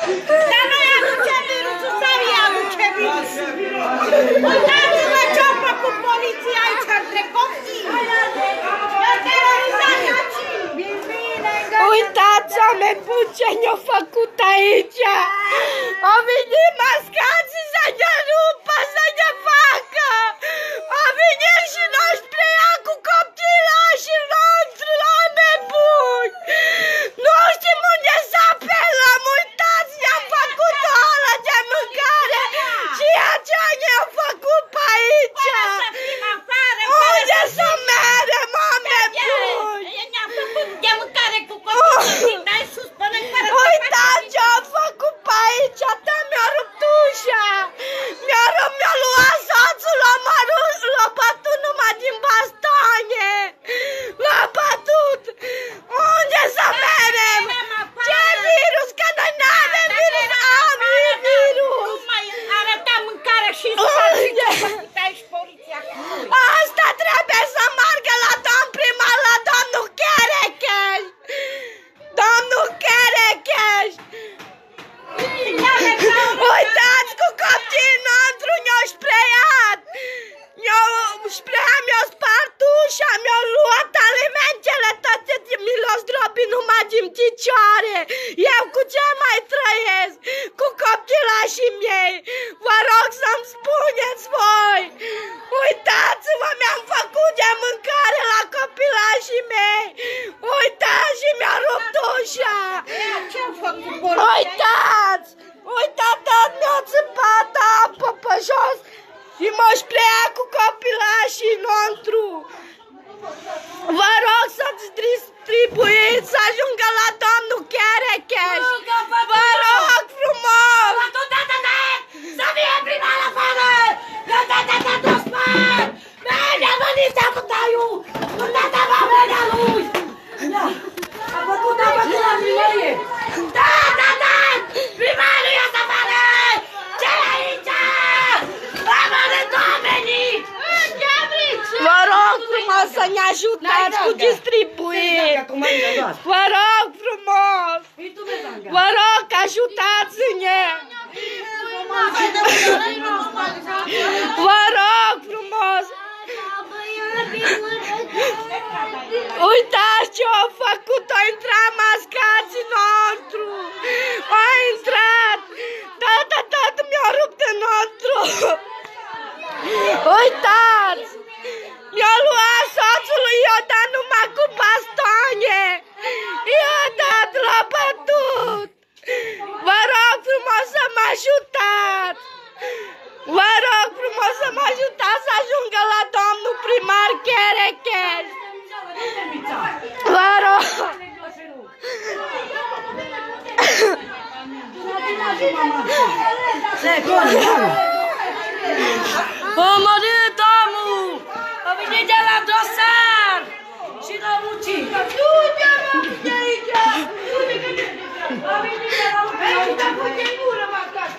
Dar noi aduce virusul sau ea aduce virusul? Uitați-vă ce-a făcut poliția aici între copii! I-a terorizat aici! Uitați, oameni buni, ce ne-au făcut aici! Au venit mascații să ne rupă, să ne facă! Au venit și noi spre ea cu copilașii noștri, oameni buni! Nu știm unde să apelăm, uitați, ne-am făcut o oră de mâncare și ce ne-au făcut pe aici! Unde să mergem, oameni buni? Ne-am făcut de mâncare cu copii, dai sus până în fără copii! Uitați ce au făcut pe aici, mi-a rupt ușa! Mi-a luat soțul, l-a bătut numai din bastoane! L-a bătut! Unde să mergem? Ce virus? Că noi n-avem virus! Am virus! Nu mai arăta mâncare și aici poliția cu noi! Asta trebuie să meargă la domn primar, la domnul Cherecheș! Domnul Cherecheș! Uitați cu copiii noștri, ne-au spreiat! Mi-au spart ușa, mi-au luat alimentele toate, mi le-au zdrobit numai din picioare! Eu cu ce mai trăiesc? Cu copilașii mei! Vă rog să-mi spuneți voi! Uitați-vă, mi-am făcut de mâncare la copilașii mei! Uitați și mi-a rupt ușa! Ce-au făcut poliția? Uitați! Uitați, mi-a țăpat apă pe jos și mă sprea cu copilașii noștri! Vă rog să-ți distribuiți, să ajungă la domnul Cherecheș! Vă rog frumos! Să fie prima la fără! Mi-a venit cu taiul! Uitați-vă mâna lui! A făcut apă de la primărie! Da! Primarul ia să facă! Ce-i aici? Rămâneți oamenii! Vă rog frumos să ne ajutați cu distribuiri! Vă rog frumos! Vă rog, ajutați-ne! Vă rog frumos! Uitați ce au făcut! Au intrat mascații noștri! Au intrat! Tot mi-au rupt nostru! Uitați! Mi-a luat soțului, i-a dat numai cu bastoane! I-a dat, l-a bătut! Vă rog frumos să mă ajutați! Vă rog frumos să mă ajutați să ajungă la domnul primar Cherecheș! Vă rog! A murit omul! A venit de la dosar! Și l-a muncit! Du-te, mă, de aici! A venit de la dosar! Dar pune în gură, mă, acasă!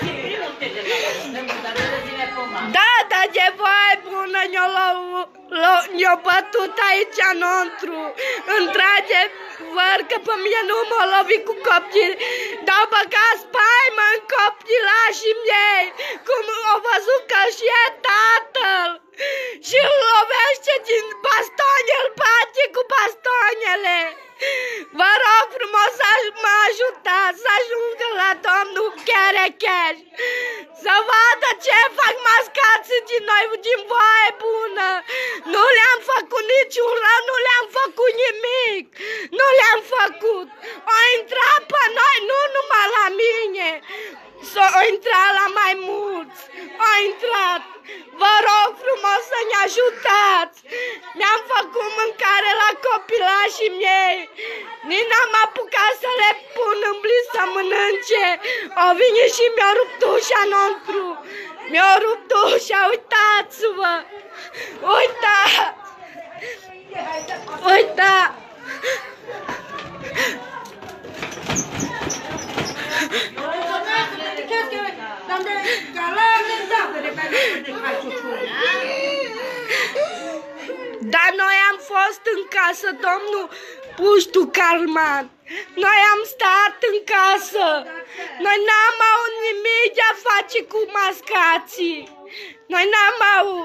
Da, dar de voi bună ne-au bătut aici nostru. Într-adevăr că pe mine nu m-a lovit cu copii, dar au băgat spaimă în copilașii mei, cum au văzut că și e tatăl. Și îl lovește din bastoane, îl bate cu bastoanele. Vă rog frumos să mă ajutați să ajungă la domnul Cherecheș, să vadă ce fac mascații din noi, din voie bună. Nu le-am făcut niciun rău, nu le-am făcut nimic, nu le-am făcut. Au intrat pe noi, nu numai la mine, au intrat la mai mulți, au intrat. Vă rog frumos să ne ajutați! Mi-am făcut mâncare la copilașii mei! Nici n-am apucat să le pun în bliț să mănânce! Au venit și mi-au rupt ușa nostru! Mi-au rupt ușa, uitați-vă! Uitați! Uitați! Dar noi am fost în casă, domnul puștul Carman. Noi am stat în casă. Noi n-am avut nimic de a face cu mascații. Noi n-am avut.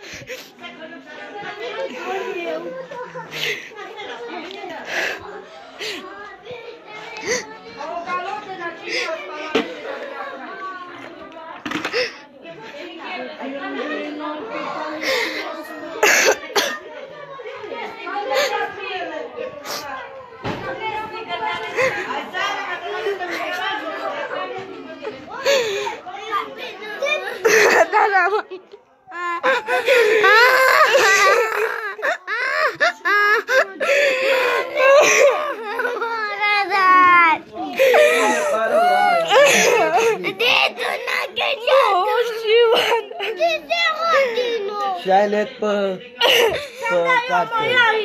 Și ai net pe carte.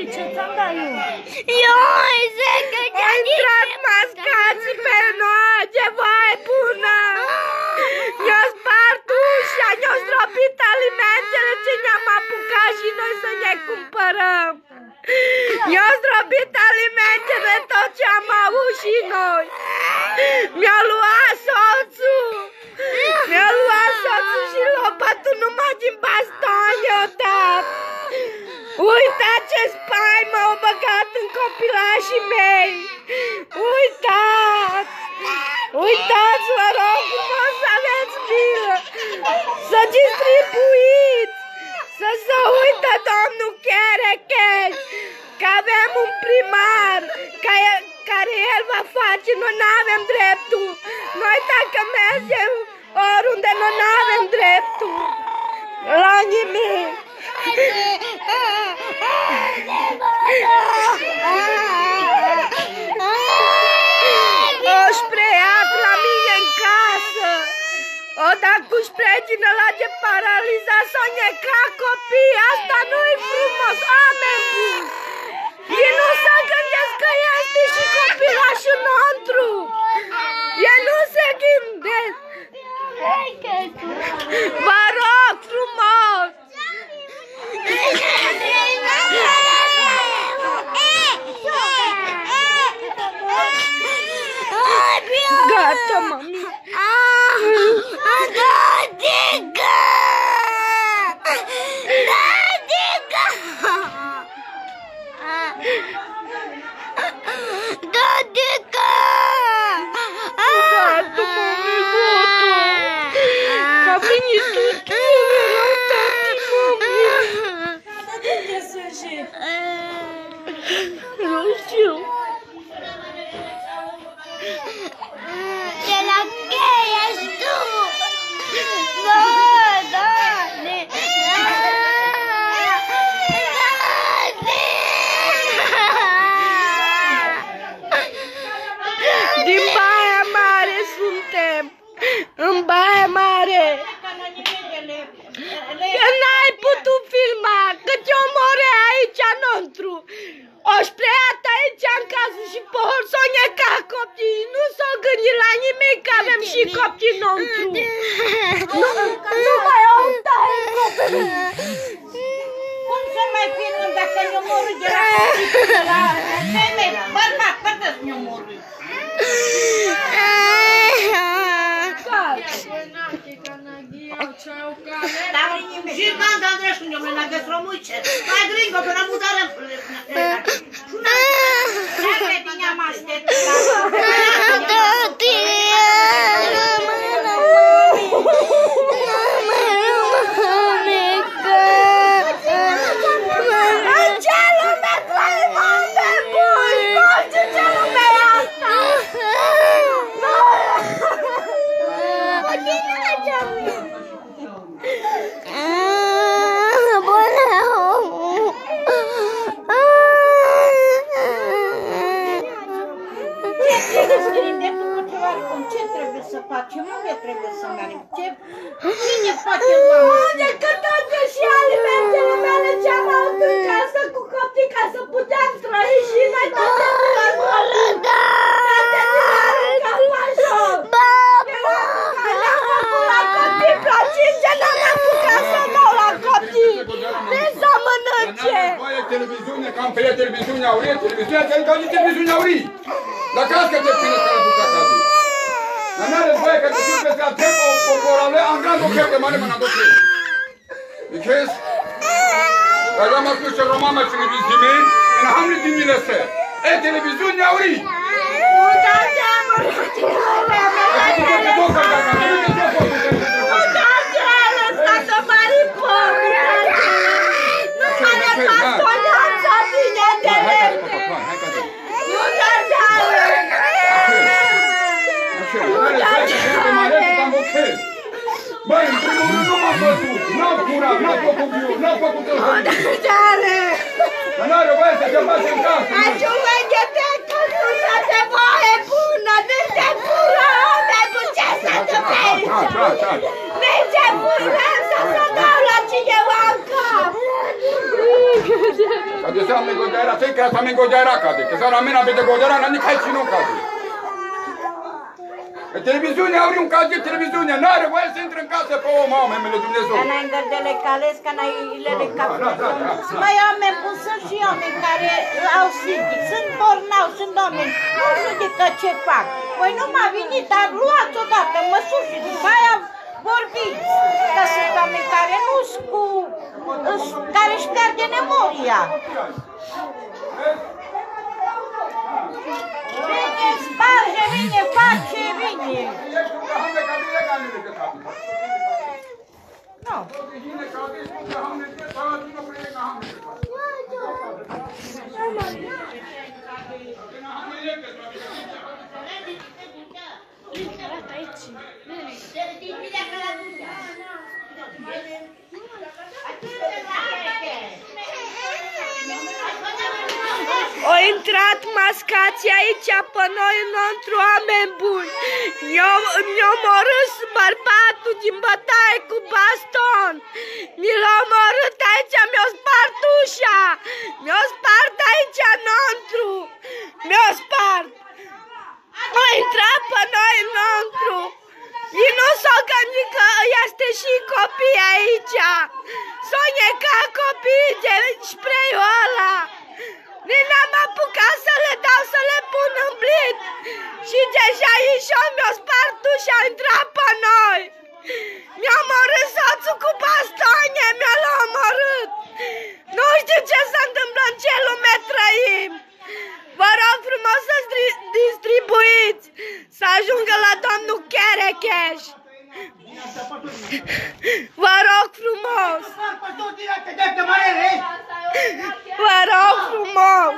A intrat mascații pe noi, ce vai bună! Ne-au spart ușa, ne-au zdrobit alimentele ce ne-am apucat și noi să ne cumpărăm. Ne-au zdrobit alimentele, tot ce am avut și noi. Mi-a luat soțul. Mi-a luat soțul și l-a bătut numai din baston, i-a dat. Uita ce spaimă au băgat în copilașii mei! Uitați! Uitați, vă rog frumos să aveți milă! Să distribuiți! Să se uită domnul Cherecheș! Că avem un primar care el va face, noi n-avem dreptul! Noi dacă mergem oriunde, noi n-avem dreptul! La nimic! O spreiat la mine în casă. O dat cu spray din ăla de paralizat, s-o neca copii. Asta nu-i frumos, oameni buni. Ei nu se gândesc că este și copilașul nostru. Ei nu se gândesc. Vă rog frumos. Gata, mami. Din Baia Mare suntem, în Baia Mare. Că n-ai putut filma, că te omore aici înăuntru. O spreiat aici în casă și pe hol s-o neca copiii, nu s-o gândit la nimic, că avem și copii înăuntru. Nu mai au taie copii. Cum să mai filmăm dacă ne omorâ de la copii la femei? Bărbat, bărbat ne omorâ. Gigant Andrei Șuniomle, na găsromuice. Mai gringo, pe la mudare. Șuna, dacă bine am așteptat. În ce lume trăim, oameni buni? Nu știu ce lume e asta! Ce trebuie să facem? Unde trebuie să mergem? Cine face oameni? Unde că toate și alimentele mele ce-am avut în casă cu copii ca să putem trăi și noi toate toate din capașul. Ne-am făcut la copii plăcințe, n-am apucat să dau la copii. De să mănânce. am pe ea televiziune aurie, televiziunea te ca de televiziune aurie. La cască te pune ca la putea ca de. Dar n-are voie că te pune pe treaba poporale, am grand o chepe mare mâna doce. Deci, dar am spus că romama televiziune, în hamle din milese. E televiziune aurie. Băi, în primul rând nu m-am văzut, n-am curat, n-am făcut eu, n-am făcut eu. Dar n-are voie să te faci în casă. Ajungă-te că nu se voie bună, nu te fură, cu ce să te vezi? Nu te fură să dau la cineva în cap. Ca de seara mi-e godeara, ți-ai creat să mi-e godeara cade, că seara mea pe de godeara, n-am nici hai ținut cade. Televiziunea au un caz de televiziune, n-are voie să intre în casă pe o mamă, mele Dumnezeu. Că n-ai îngărdele cales, că n-ai ilele capul. Mai oameni bun, sunt și oameni care au psihic, sunt bornavi, sunt oameni, nu judecă ce fac. Păi nu m-a venit, dar luați odată măsuri și după aia vorbiți. Că sunt oameni care nu-s cu... care își pierde memoria. Vine, sparge, vine, face, vine. Nu. Au intrat mascații aici pe noi înăuntru, oameni buni. Mi-a omorât bărbatul din bătaie cu baston. Mi l-a omorât aici, mi-a spart ușa. Mi-a spart aici înăuntru. Mi-a spart. Au intrat pe noi înăuntru. Ei nu s-au gândit că este și copii aici. S-au necat copiii de spray-ul ăla. Nici n-am apucat să le dau să le pun în blid. Și deja ieșeau, mi-au spart ușa, au intrat pe noi. Mi-a omorât soțul cu bastoane, mi-a omorât. Nu știu ce se întâmplă, în ce lume trăim. Vă rog frumos să distribuiți, să ajungă la domnul Cherecheș. Vă rog frumos. Vă rog frumos.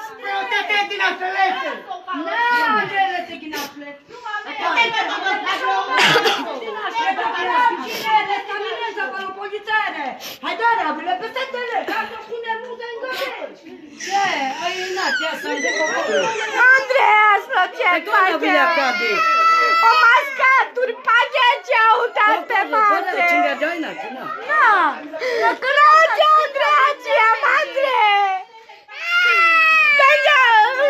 Andreas, lo ce face? O mascaturi, pagece au dat pe mate. Da. Grazie Andrea, ci am Andrea. Pentru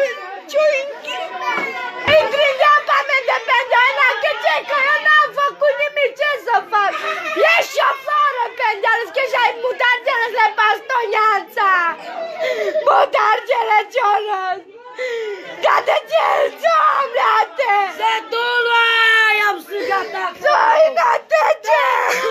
intri în apartamente pentru ăla, că eu n-am făcut nimic, ce să fac? Ești afară, pendeală, că și-ai mutargele de bastoneața. Mutargele ciorăs. Ca de ce somnate? Se duluai, am strigat acolo. Soinate ce?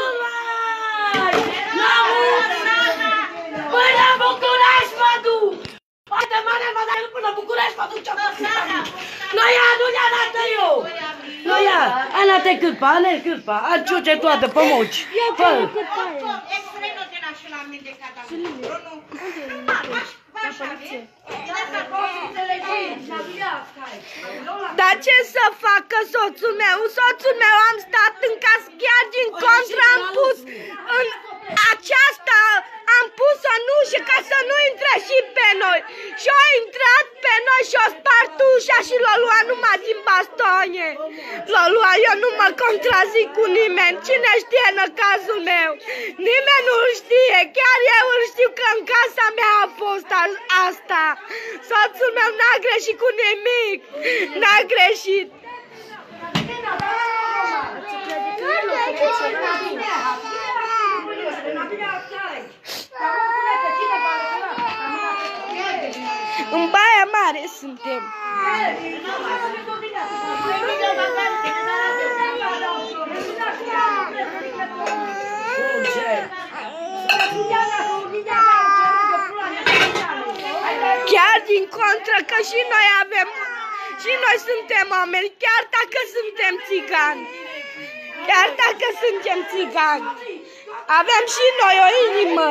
Până București mă duc! Haide, mare, mă dai până București mă duc ce-am făcut! Noi ia, nu ia dată eu! Noi ia, ana te cârpa, ana te cârpa, a ciuce toată pe moci! Fă! Extremul de la și la mine de cada Dar ce să facă soțul meu? Soțul meu am stat în casă, chiar din contră am pus în aceasta, am pus în ușă ca să nu intre și pe noi. Și a intrat pe noi și a spart ușa și l-a luat numai din bastoane. L-a luat, eu nu mă contrazic cu nimeni. Cine știe în cazul meu? Nimeni nu știe, chiar eu îl știu că în casa mea a fost asta. Soțul meu n-a greșit cu nimic. N-a greșit. suntem. Chiar din contră că și noi avem, și noi suntem oameni, chiar dacă suntem țigani. Chiar dacă suntem țigani. Avem și noi o inimă.